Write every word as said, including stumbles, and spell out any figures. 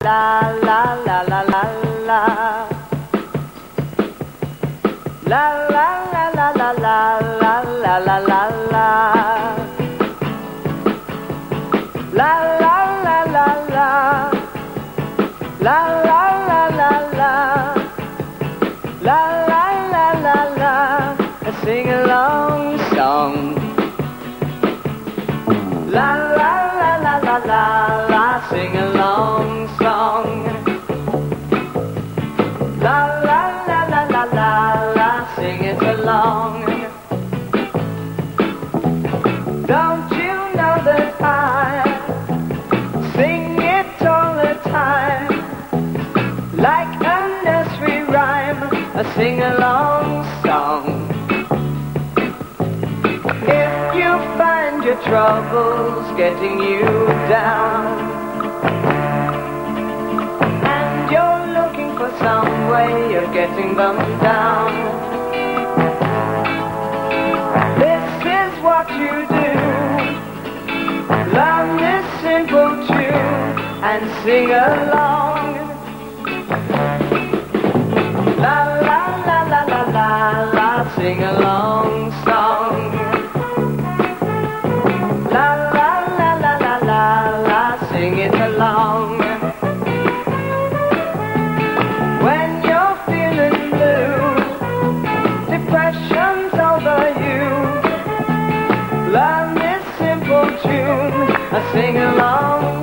la la la la la la. La la la la la la la la la la la. La la la la la. La la la la la. La la la la la. A sing-along song. La la la la la la la. Sing-along song. La la la la la la la. Sing it along. Don't you know that I sing it all the time, like a nursery rhyme, a sing-along song. If you find your troubles getting you down, and you're looking for some way of getting them down, this is what you do. Learn this simple tune and sing along. La la la la la la la, sing along song. La la la la la la la, sing it along. When you're feeling blue, depression's over you, learn this simple tune, a sing along